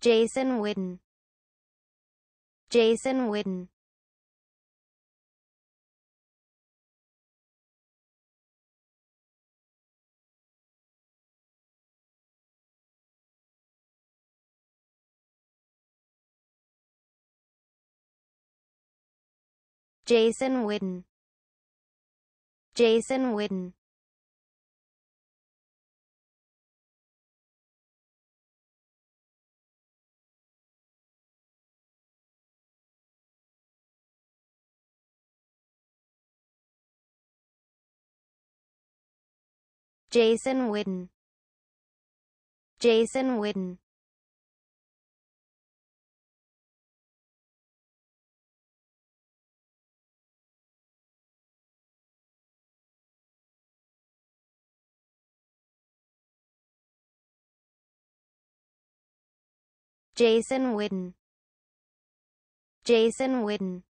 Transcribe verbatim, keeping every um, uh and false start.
Jason Witten. Jason Witten. Jason Witten. Jason Witten. Jason Witten. Jason Witten. Jason Witten. Jason Witten.